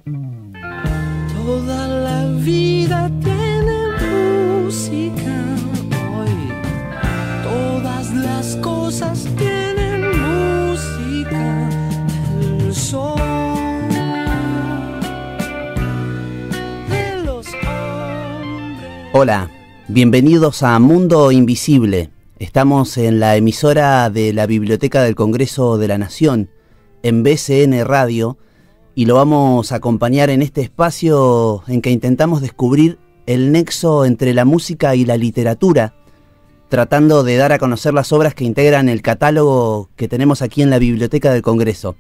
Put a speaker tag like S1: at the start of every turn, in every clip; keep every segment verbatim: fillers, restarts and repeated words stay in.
S1: Toda la vida tiene música hoy. Todas las cosas tienen música. El sol de los hombres.
S2: Hola, bienvenidos a Mundo Invisible. Estamos en la emisora de la Biblioteca del Congreso de la Nación, en B C N Radio, y lo vamos a acompañar en este espacio en que intentamos descubrir el nexo entre la música y la literatura, tratando de dar a conocer las obras que integran el catálogo que tenemos aquí en la Biblioteca del Congreso.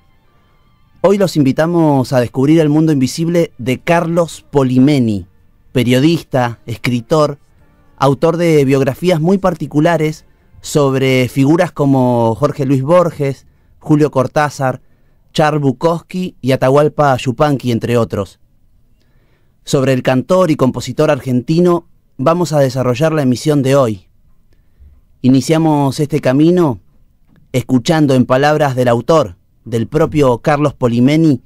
S2: Hoy los invitamos a descubrir el mundo invisible de Carlos Polimeni, periodista, escritor, autor de biografías muy particulares sobre figuras como Jorge Luis Borges, Julio Cortázar, Charles Bukowski y Atahualpa Yupanqui, entre otros. Sobre el cantor y compositor argentino vamos a desarrollar la emisión de hoy. Iniciamos este camino escuchando en palabras del autor, del propio Carlos Polimeni,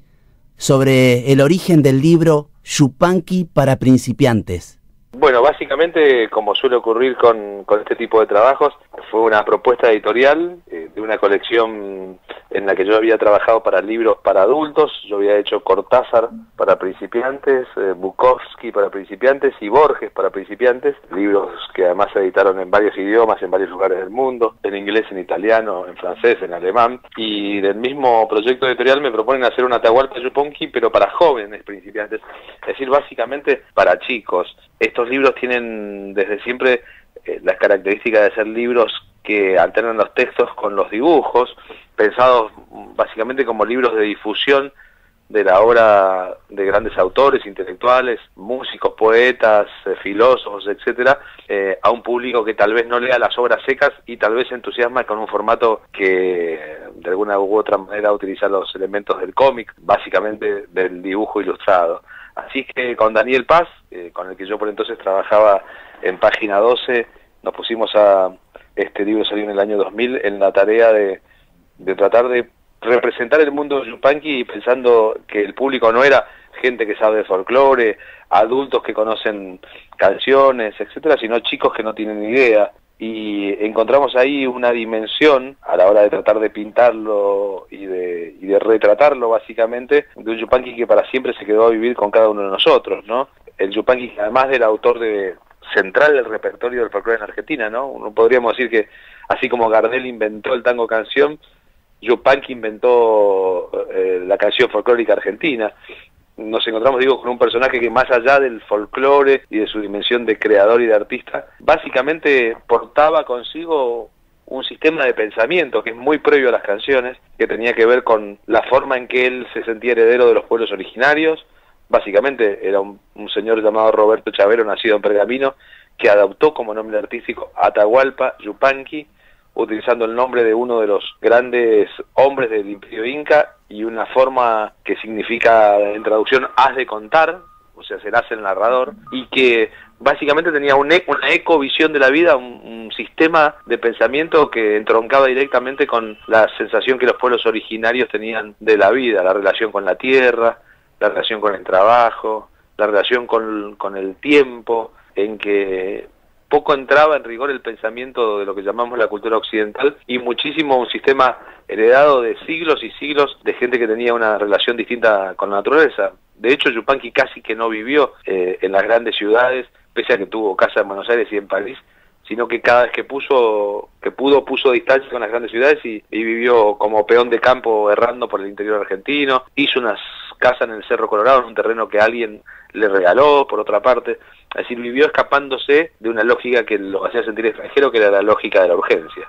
S2: sobre el origen del libro Yupanqui para principiantes.
S3: Bueno, básicamente, como suele ocurrir con, con este tipo de trabajos, fue una propuesta editorial eh, de una colección en la que yo había trabajado para libros para adultos. Yo había hecho Cortázar para principiantes, eh, Bukowski para principiantes y Borges para principiantes, libros que además se editaron en varios idiomas, en varios lugares del mundo, en inglés, en italiano, en francés, en alemán. Y del mismo proyecto editorial me proponen hacer un Atahualpa Yupanqui, pero para jóvenes principiantes, es decir, básicamente para chicos. Estos libros tienen desde siempre eh, las características de ser libros que alternan los textos con los dibujos, pensados básicamente como libros de difusión de la obra de grandes autores, intelectuales, músicos, poetas, eh, filósofos, etcétera, eh, a un público que tal vez no lea las obras secas y tal vez se entusiasma con un formato que de alguna u otra manera utiliza los elementos del cómic, básicamente del dibujo ilustrado. Así que con Daniel Paz, eh, con el que yo por entonces trabajaba en Página doce, nos pusimos a, este libro salió en el año dos mil, en la tarea de, de tratar de representar el mundo de Yupanqui, pensando que el público no era gente que sabe de folclore, adultos que conocen canciones, etcétera, sino chicos que no tienen ni idea. Y encontramos ahí una dimensión a la hora de tratar de pintarlo y de, y de retratarlo básicamente, de un Yupanqui que para siempre se quedó a vivir con cada uno de nosotros, ¿no? El Yupanqui, además del autor de central del repertorio del folclore en Argentina, ¿no? Uno podríamos decir que así como Gardel inventó el tango canción, Yupanqui inventó eh, la canción folclórica argentina. Nos encontramos, digo, con un personaje que más allá del folclore y de su dimensión de creador y de artista, básicamente portaba consigo un sistema de pensamiento que es muy previo a las canciones, que tenía que ver con la forma en que él se sentía heredero de los pueblos originarios. Básicamente era un, un señor llamado Roberto Chavero, nacido en Pergamino, que adoptó como nombre artístico Atahualpa Yupanqui, utilizando el nombre de uno de los grandes hombres del Imperio Inca y una forma que significa en traducción haz de contar, o sea, serás el narrador, y que básicamente tenía un e una ecovisión de la vida, un, un sistema de pensamiento que entroncaba directamente con la sensación que los pueblos originarios tenían de la vida, la relación con la tierra, la relación con el trabajo, la relación con, con el tiempo, en que poco entraba en rigor el pensamiento de lo que llamamos la cultura occidental y muchísimo un sistema heredado de siglos y siglos de gente que tenía una relación distinta con la naturaleza. De hecho, Yupanqui casi que no vivió eh, en las grandes ciudades, pese a que tuvo casa en Buenos Aires y en París, sino que cada vez que puso, que pudo, puso distancia con las grandes ciudades y, y vivió como peón de campo errando por el interior argentino. Hizo unas casas en el Cerro Colorado, en un terreno que alguien le regaló, por otra parte. Es decir, vivió escapándose de una lógica que lo hacía sentir extranjero, que era la lógica de la urgencia.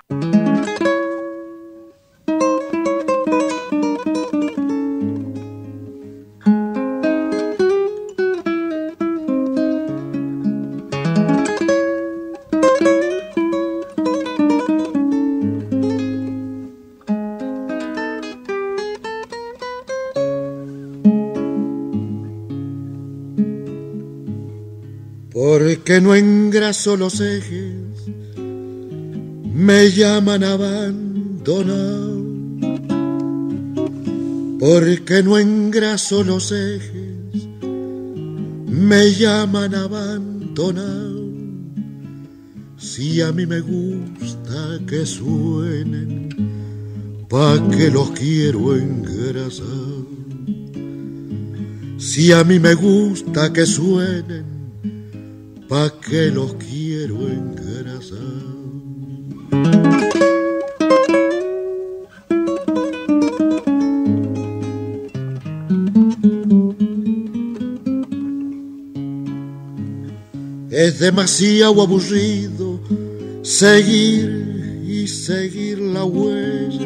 S4: Porque no engraso los ejes, me llaman abandonado. porque no engraso los ejes, me llaman abandonado. Si a mí me gusta que suenen, pa' que los quiero engrasar. Si a mí me gusta que suenen, pa' que los quiero engrasar. Es demasiado aburrido seguir y seguir la huella.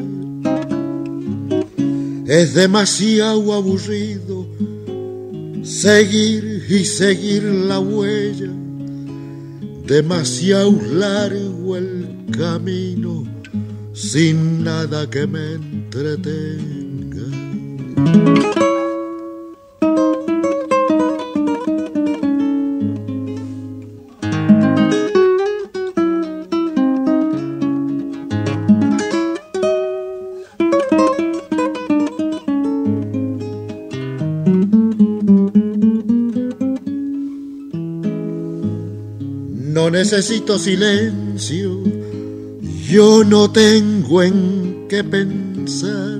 S4: Es demasiado aburrido seguir y seguir la huella. Demasiado largo el camino sin nada que me entretenga. No necesito silencio, yo no tengo en qué pensar.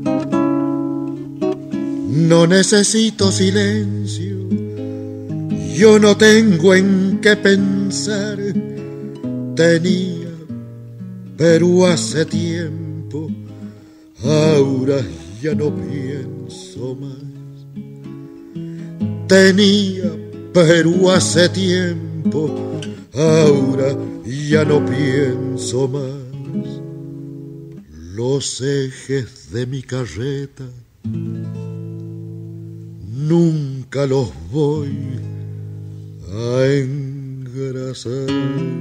S4: No necesito silencio, yo no tengo en qué pensar. Tenía, pero hace tiempo, ahora ya no pienso más. Tenía, pero hace tiempo, ahora ya no pienso más. Los ejes de mi carreta nunca los voy a engrasar.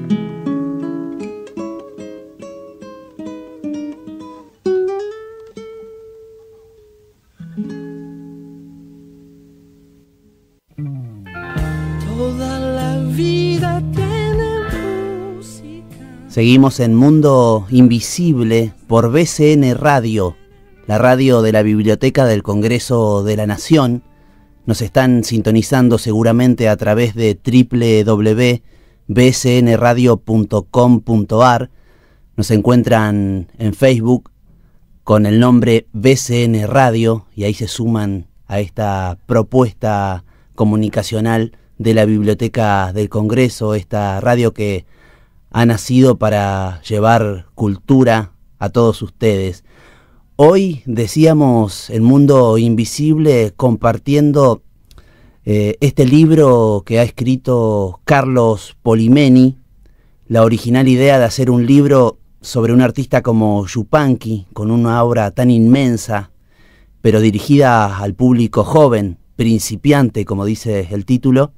S1: Toda la vida tiene música.
S2: Seguimos en Mundo Invisible por B C N Radio, la radio de la Biblioteca del Congreso de la Nación. Nos están sintonizando seguramente a través de doble u doble u doble u punto b c n radio punto com punto a r. Nos encuentran en Facebook con el nombre B C N Radio y ahí se suman a esta propuesta comunicacional de la Biblioteca del Congreso, esta radio que ha nacido para llevar cultura a todos ustedes. Hoy decíamos El Mundo Invisible compartiendo eh, este libro que ha escrito Carlos Polimeni, la original idea de hacer un libro sobre un artista como Yupanqui, con una obra tan inmensa, pero dirigida al público joven, principiante, como dice el título,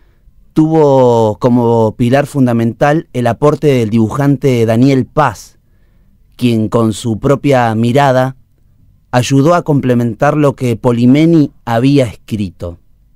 S2: tuvo como pilar fundamental el aporte del dibujante Daniel Paz, quien con su propia mirada ayudó a complementar lo que Polimeni había escrito.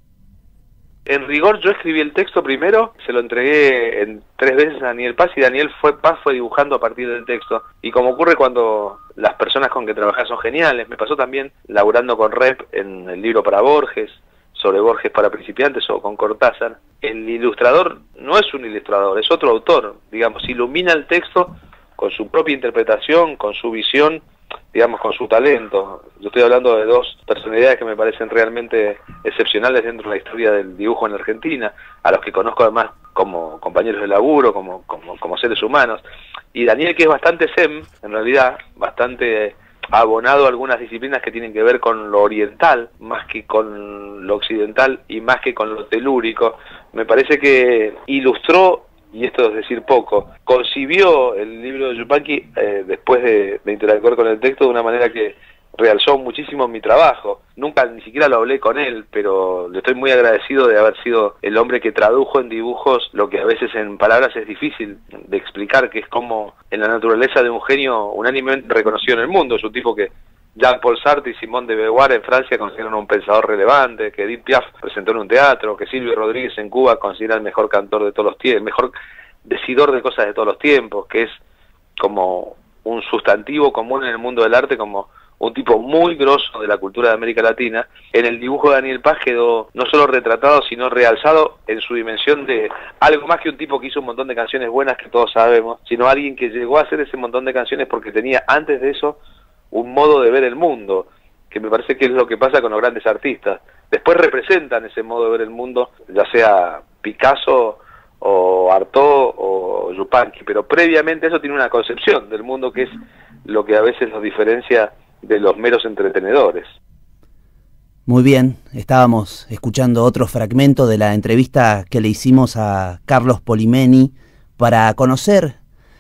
S3: En rigor, yo escribí el texto primero, se lo entregué en tres veces a Daniel Paz y Daniel fue Paz fue dibujando a partir del texto. Y como ocurre cuando las personas con que trabajas son geniales, me pasó también laburando con Rep en el libro para Borges, sobre Borges para principiantes o con Cortázar. El ilustrador no es un ilustrador, es otro autor, digamos, ilumina el texto con su propia interpretación, con su visión, digamos, con su talento. Yo estoy hablando de dos personalidades que me parecen realmente excepcionales dentro de la historia del dibujo en Argentina, a los que conozco además como compañeros de laburo, como, como, como seres humanos. Y Daniel, que es bastante zen, en realidad, bastante abonado a algunas disciplinas que tienen que ver con lo oriental, más que con lo occidental y más que con lo telúrico, me parece que ilustró, y esto es decir poco, concibió el libro de Yupanqui eh, después de, de interactuar con el texto de una manera que realzó muchísimo mi trabajo. Nunca ni siquiera lo hablé con él, pero le estoy muy agradecido de haber sido el hombre que tradujo en dibujos lo que a veces en palabras es difícil de explicar, que es como en la naturaleza de un genio unánimemente reconocido en el mundo. Es un tipo que Jean-Paul Sartre y Simone de Beauvoir en Francia consideran un pensador relevante, que Edith Piaf presentó en un teatro, que Silvio Rodríguez en Cuba considera el mejor cantor de todos los tiempos, el mejor decidor de cosas de todos los tiempos, que es como un sustantivo común en el mundo del arte, como un tipo muy grosso de la cultura de América Latina. En el dibujo de Daniel Paz quedó no solo retratado, sino realzado en su dimensión de algo más que un tipo que hizo un montón de canciones buenas que todos sabemos, sino alguien que llegó a hacer ese montón de canciones porque tenía antes de eso un modo de ver el mundo, que me parece que es lo que pasa con los grandes artistas. Después representan ese modo de ver el mundo, ya sea Picasso o Artaud o Yupanqui, pero previamente eso tiene una concepción del mundo que es lo que a veces los diferencia de los meros entretenedores.
S2: Muy bien, estábamos escuchando otro fragmento de la entrevista que le hicimos a Carlos Polimeni para conocer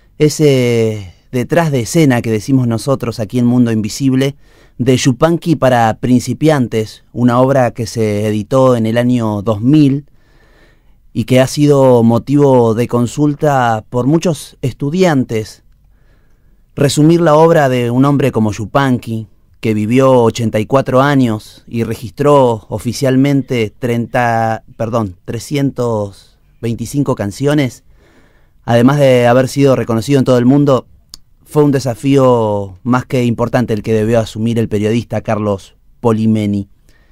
S2: ese detrás de escena que decimos nosotros aquí en Mundo Invisible de Yupanqui para principiantes, una obra que se editó en el año dos mil y que ha sido motivo de consulta por muchos estudiantes. Resumir la obra de un hombre como Yupanqui, que vivió ochenta y cuatro años y registró oficialmente treinta, perdón, trescientas veinticinco canciones, además de haber sido reconocido en todo el mundo, fue un desafío más que importante el que debió asumir el periodista Carlos Polimeni.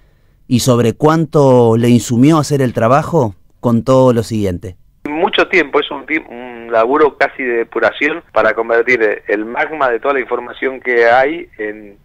S2: Y sobre cuánto le insumió hacer el trabajo, contó lo siguiente.
S3: Mucho tiempo, es un, un laburo casi de depuración para convertir el magma de toda la información que hay en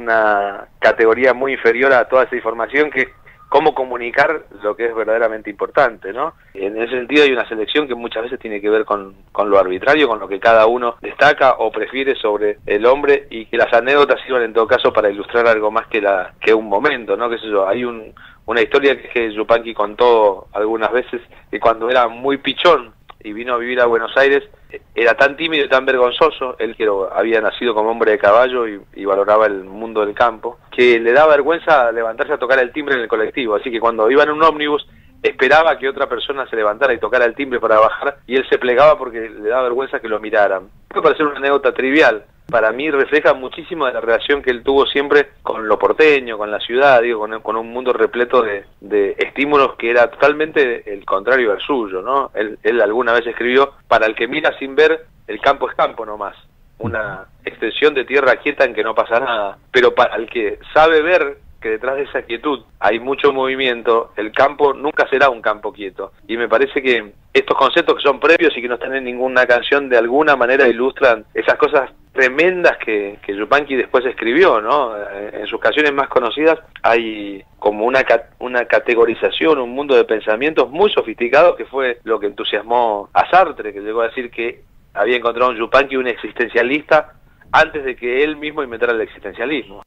S3: una categoría muy inferior a toda esa información, que es cómo comunicar lo que es verdaderamente importante, ¿no? En ese sentido hay una selección que muchas veces tiene que ver con, con lo arbitrario, con lo que cada uno destaca o prefiere sobre el hombre, y que las anécdotas sirvan en todo caso para ilustrar algo más que la que un momento, ¿no? Qué sé yo, hay un una historia que Yupanqui contó algunas veces, que cuando era muy pichón y vino a vivir a Buenos Aires, era tan tímido y tan vergonzoso, él que había nacido como hombre de caballo y, y valoraba el mundo del campo, que le daba vergüenza levantarse a tocar el timbre en el colectivo, así que cuando iba en un ómnibus esperaba que otra persona se levantara y tocara el timbre para bajar, y él se plegaba porque le daba vergüenza que lo miraran. Puede parecer una anécdota trivial, para mí refleja muchísimo de la relación que él tuvo siempre con lo porteño, con la ciudad, digo, con, con un mundo repleto de, de estímulos que era totalmente el contrario al suyo, ¿no? Él, él alguna vez escribió: para el que mira sin ver, el campo es campo nomás, una extensión de tierra quieta en que no pasa nada, pero para el que sabe ver que detrás de esa quietud hay mucho movimiento, el campo nunca será un campo quieto. Y me parece que estos conceptos que son previos y que no están en ninguna canción, de alguna manera ilustran esas cosas tremendas que, que Yupanqui después escribió, ¿no? En sus canciones más conocidas hay como una, una categorización, un mundo de pensamientos muy sofisticados, que fue lo que entusiasmó a Sartre, que llegó a decir que había encontrado en Yupanqui un existencialista antes de que él mismo inventara el existencialismo.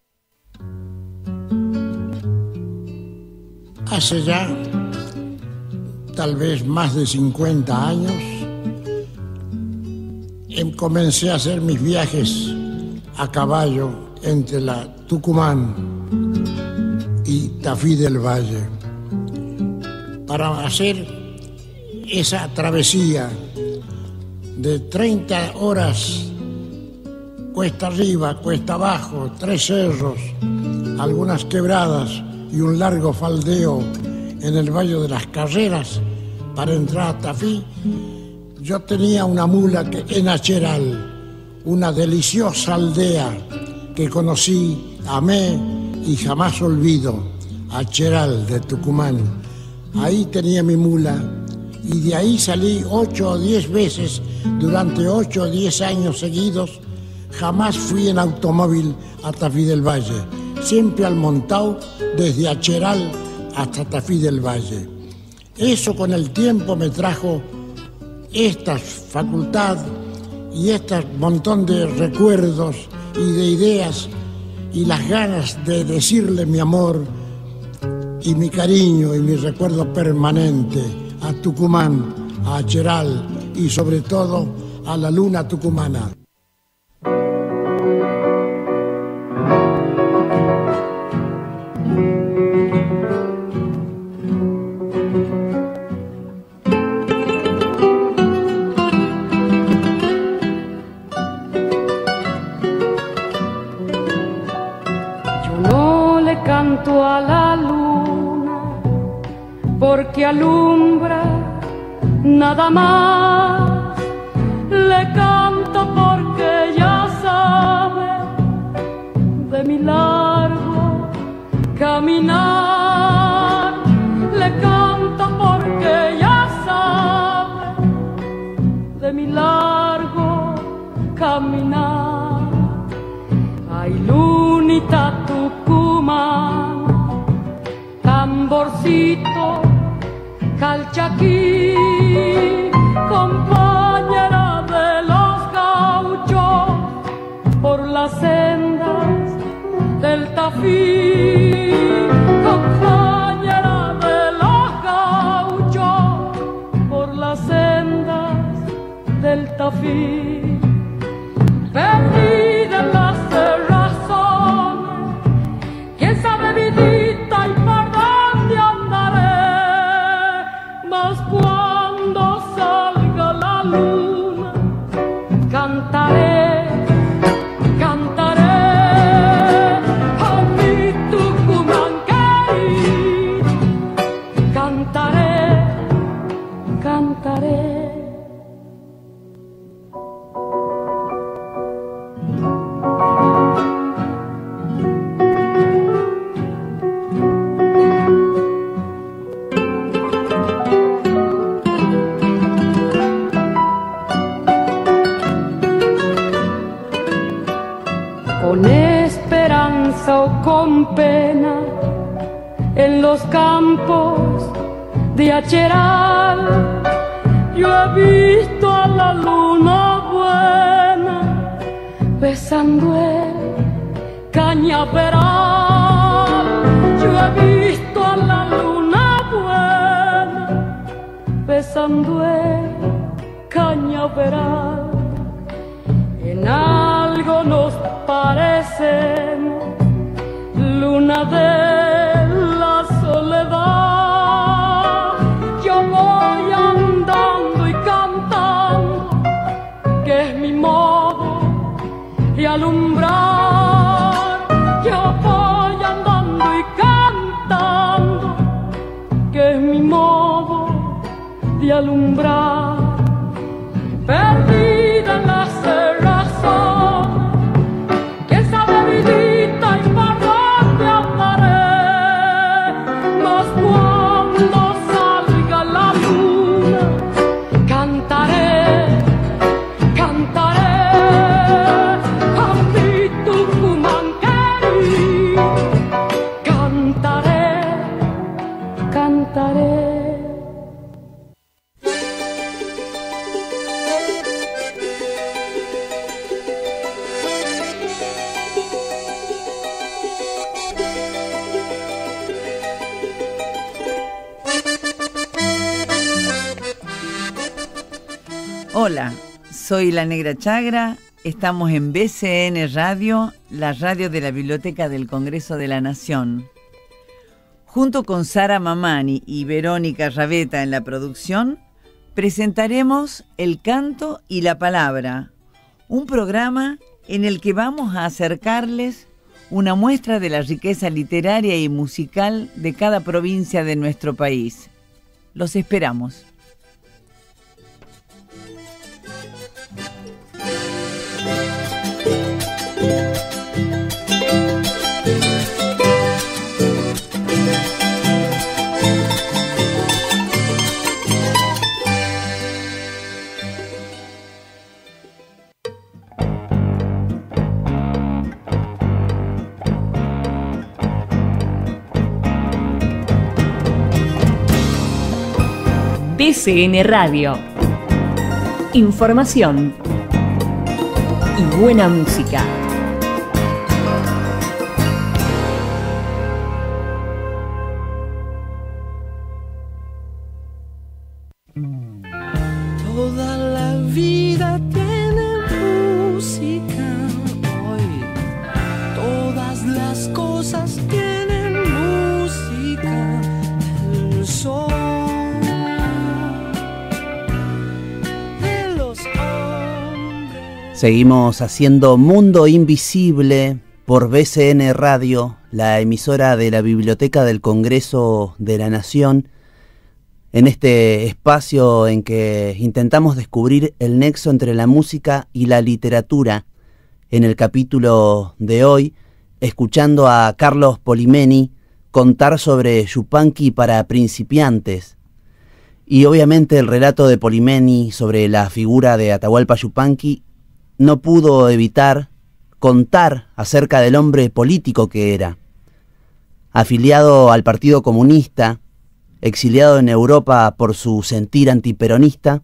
S5: Hace ya tal vez más de cincuenta años comencé a hacer mis viajes a caballo entre la Tucumán y Tafí del Valle para hacer esa travesía de treinta horas, cuesta arriba, cuesta abajo, tres cerros, algunas quebradas y un largo faldeo en el Valle de las Carreras para entrar a Tafí. Yo tenía una mula que, en Acheral, una deliciosa aldea que conocí, amé y jamás olvido, Acheral de Tucumán. Ahí tenía mi mula y de ahí salí ocho o diez veces durante ocho o diez años seguidos. Jamás fui en automóvil a Tafí del Valle, siempre al montado desde Acheral hasta Tafí del Valle. Eso con el tiempo me trajo esta facultad y este montón de recuerdos y de ideas y las ganas de decirle mi amor y mi cariño y mi recuerdo permanente a Tucumán, a Acheral y sobre todo a la luna tucumana.
S6: A la luna porque alumbra nada más, le canto porque ya sabe de mi largo caminar. Le canto porque ya sabe de mi largo caminar. Ay, lunita tucumana, tamborcito calchaquí, compañera de los gauchos por las sendas del Tafí, compañera de los gauchos por las sendas del Tafí. Perdida en las razones, quién sabe vidita y por dónde andaré, mas cuando salga la luna cantaré, cantaré a mi Tucumán querido, cantaré, cantaré. Con esperanza o con pena, en los campos de Acheral, yo he visto a la luna buena besando el cañaveral. Yo he visto a la luna buena besando el cañaveral. En algo nos parecemos, luna de la soledad. Yo voy andando y cantando, que es mi modo de alumbrar. Yo voy andando y cantando, que es mi modo de alumbrar. Perdida en las razones, quién sabe vidita y por dónde andaré, mas cuando salga la luna cantaré, cantaré a mi Tucumán querido, cantaré, cantaré.
S7: Hola, soy la Negra Chagra, estamos en B C N Radio, la radio de la Biblioteca del Congreso de la Nación. Junto con Sara Mamani y Verónica Rabeta en la producción, presentaremos El Canto y la Palabra, un programa en el que vamos a acercarles una muestra de la riqueza literaria y musical de cada provincia de nuestro país. Los esperamos.
S8: B C N Radio. Información y buena música.
S1: Toda la vida tiene música hoy. Todas las cosas tienen música. El sol.
S2: Seguimos haciendo Mundo Invisible por B C N Radio, la emisora de la Biblioteca del Congreso de la Nación, en este espacio en que intentamos descubrir el nexo entre la música y la literatura. En el capítulo de hoy escuchando a Carlos Polimeni contar sobre Yupanqui para principiantes. Y obviamente el relato de Polimeni sobre la figura de Atahualpa Yupanqui no pudo evitar contar acerca del hombre político que era. Afiliado al Partido Comunista, exiliado en Europa por su sentir antiperonista,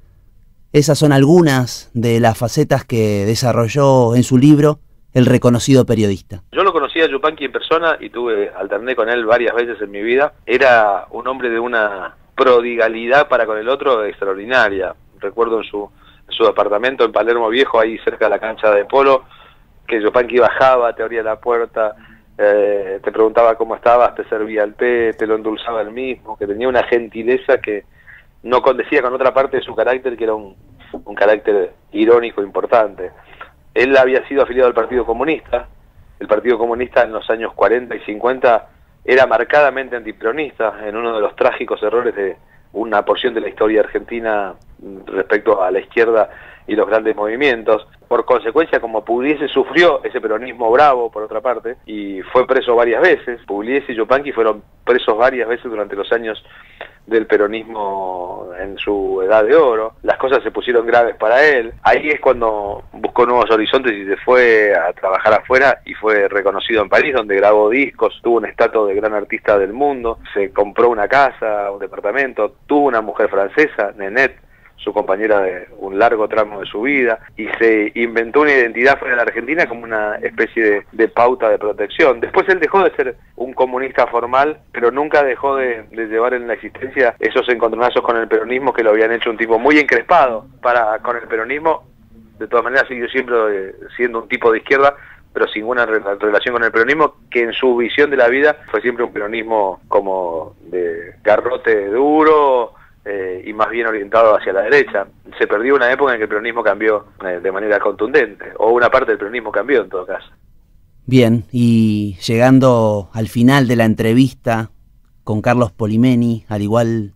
S2: esas son algunas de las facetas que desarrolló en su libro el reconocido periodista.
S3: Yo lo conocí a Yupanqui en persona y tuve, alterné con él varias veces en mi vida. Era un hombre de una prodigalidad para con el otro extraordinaria. Recuerdo en su, en su departamento en Palermo Viejo, ahí cerca de la cancha de polo, que Yupanqui bajaba, te abría la puerta, eh, te preguntaba cómo estabas, te servía el té, te lo endulzaba él mismo, que tenía una gentileza que no condecía con otra parte de su carácter, que era un, un carácter irónico importante. Él había sido afiliado al Partido Comunista. El Partido Comunista en los años cuarenta y cincuenta era marcadamente antiperonista, en uno de los trágicos errores de una porción de la historia argentina respecto a la izquierda y los grandes movimientos. Por consecuencia, como Pugliese sufrió ese peronismo bravo, por otra parte, y fue preso varias veces. Pugliese y Yupanqui fueron presos varias veces durante los años del peronismo en su edad de oro. Las cosas se pusieron graves para él. Ahí es cuando buscó nuevos horizontes y se fue a trabajar afuera y fue reconocido en París, donde grabó discos, tuvo un estatus de gran artista del mundo, se compró una casa, un departamento, tuvo una mujer francesa, Nenette, su compañera de un largo tramo de su vida, y se inventó una identidad fuera de la Argentina como una especie de, de pauta de protección. Después él dejó de ser un comunista formal, pero nunca dejó de, de llevar en la existencia esos encontronazos con el peronismo que lo habían hecho un tipo muy encrespado para con el peronismo. De todas maneras siguió siempre eh, siendo un tipo de izquierda, pero sin ninguna re relación con el peronismo, que en su visión de la vida fue siempre un peronismo como de garrote duro, Eh, y más bien orientado hacia la derecha. Se perdió una época en que el peronismo cambió eh, de manera contundente, o una parte del peronismo cambió en todo caso.
S2: Bien, y llegando al final de la entrevista con Carlos Polimeni, al igual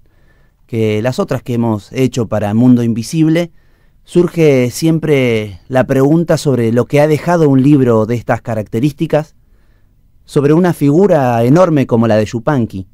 S2: que las otras que hemos hecho para Mundo Invisible, surge siempre la pregunta sobre lo que ha dejado un libro de estas características, sobre una figura enorme como la de Yupanqui.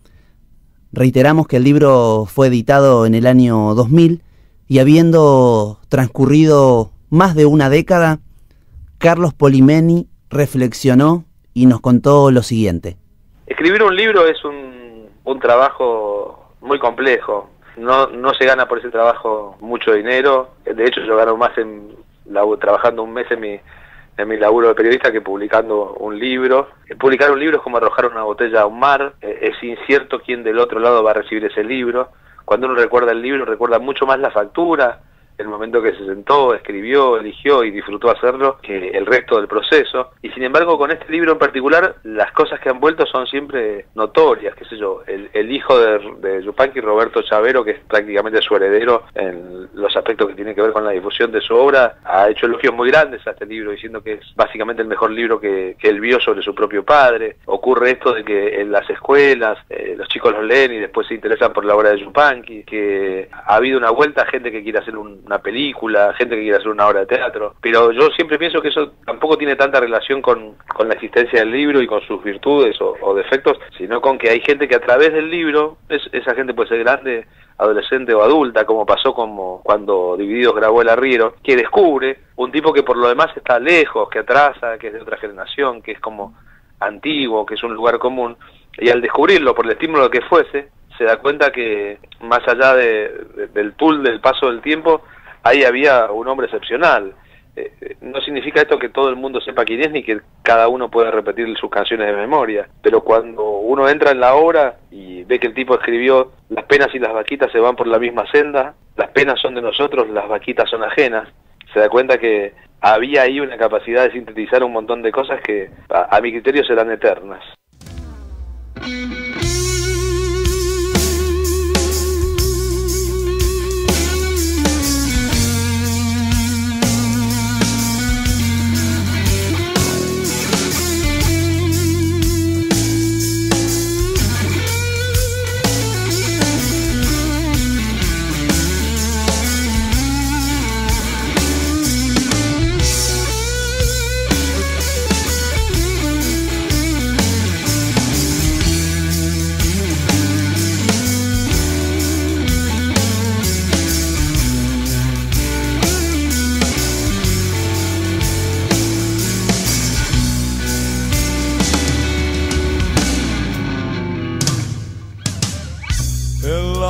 S2: Reiteramos que el libro fue editado en el año dos mil y habiendo transcurrido más de una década, Carlos Polimeni reflexionó y nos contó lo siguiente.
S3: Escribir un libro es un, un trabajo muy complejo. No, no se gana por ese trabajo mucho dinero. De hecho, yo gano más en, la, trabajando un mes en mi, en mi laburo de periodista que publicando un libro. Publicar un libro es como arrojar una botella a un mar. Es incierto quién del otro lado va a recibir ese libro. Cuando uno recuerda el libro, recuerda mucho más la factura, el momento que se sentó, escribió, eligió y disfrutó hacerlo, que el resto del proceso. Y sin embargo, con este libro en particular, las cosas que han vuelto son siempre notorias, qué sé yo. El, el hijo de, de Yupanqui, Roberto Chavero, que es prácticamente su heredero en los aspectos que tienen que ver con la difusión de su obra, ha hecho elogios muy grandes a este libro, diciendo que es básicamente el mejor libro que, que él vio sobre su propio padre. Ocurre esto de que en las escuelas eh, los chicos los leen y después se interesan por la obra de Yupanqui, que ha habido una vuelta a gente que quiere hacer un una película, gente que quiere hacer una obra de teatro, pero yo siempre pienso que eso tampoco tiene tanta relación con, con la existencia del libro y con sus virtudes o, o defectos, sino con que hay gente que a través del libro, es, esa gente puede ser grande, adolescente o adulta, como pasó como cuando Divididos grabó El Arriero, que descubre un tipo que por lo demás está lejos, que atrasa, que es de otra generación, que es como antiguo, que es un lugar común, y al descubrirlo por el estímulo que fuese, se da cuenta que más allá de, de, del tul del paso del tiempo, ahí había un hombre excepcional. Eh, no significa esto que todo el mundo sepa quién es, ni que cada uno pueda repetir sus canciones de memoria, pero cuando uno entra en la obra y ve que el tipo escribió las penas y las vaquitas se van por la misma senda, las penas son de nosotros, las vaquitas son ajenas, se da cuenta que había ahí una capacidad de sintetizar un montón de cosas que a, a mi criterio serán eternas.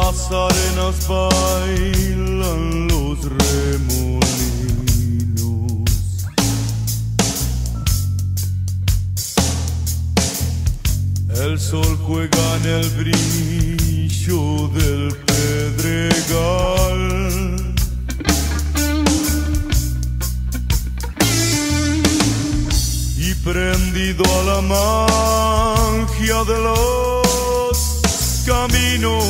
S9: las arenas bailan los remolinos. El sol juega en el brillo del pedregal. Y prendido a la magia de los caminos,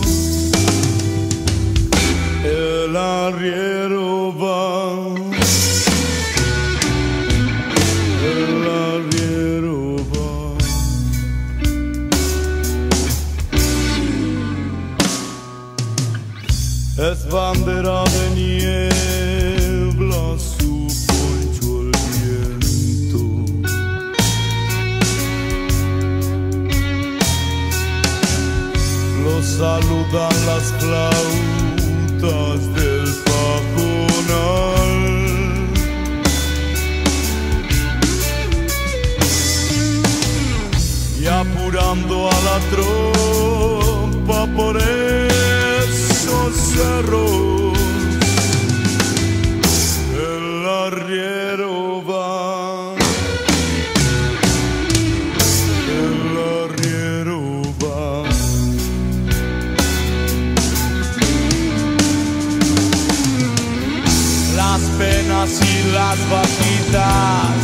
S9: el arriero va, el arriero va. Es bandera de niebla su poncho el viento. Lo saludan las flautas del pajonal. Y apurando a la tropa por esos cerros, el arriero va, el arriero va. Las penas y las vaquitas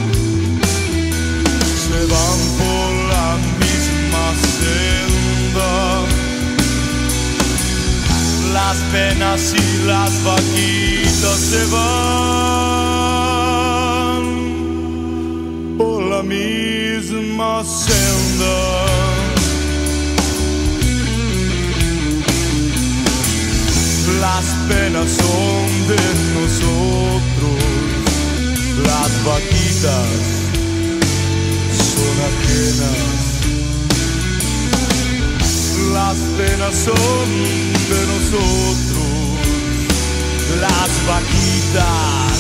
S9: se van por la misma senda. Las penas y las vaquitas se van por la misma senda. Las penas son de nosotros, las vaquitas son ajenas. Las penas son de nosotros, las vaquitas.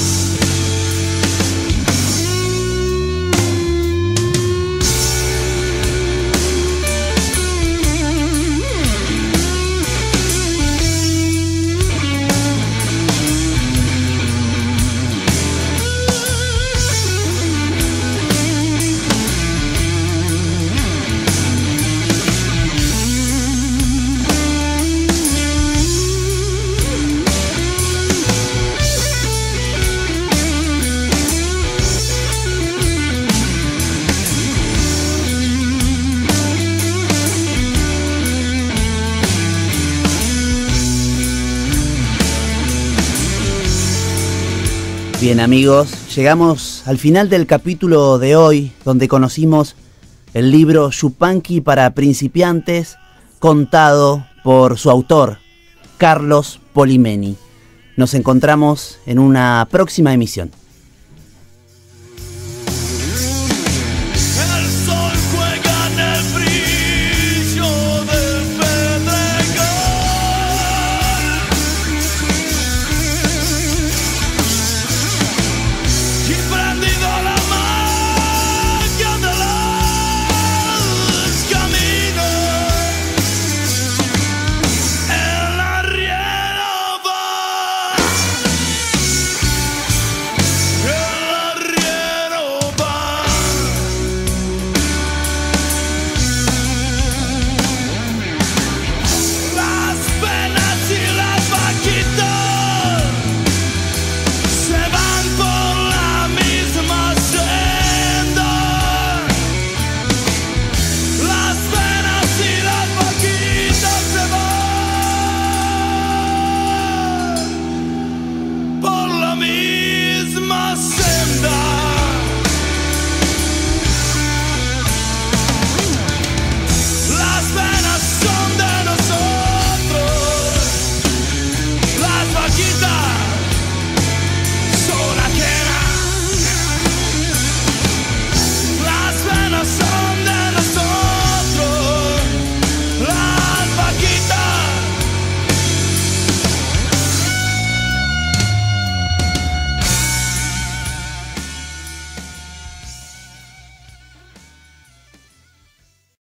S2: Bien amigos, llegamos al final del capítulo de hoy, donde conocimos el libro Yupanqui para principiantes, contado por su autor, Carlos Polimeni. Nos encontramos en una próxima emisión.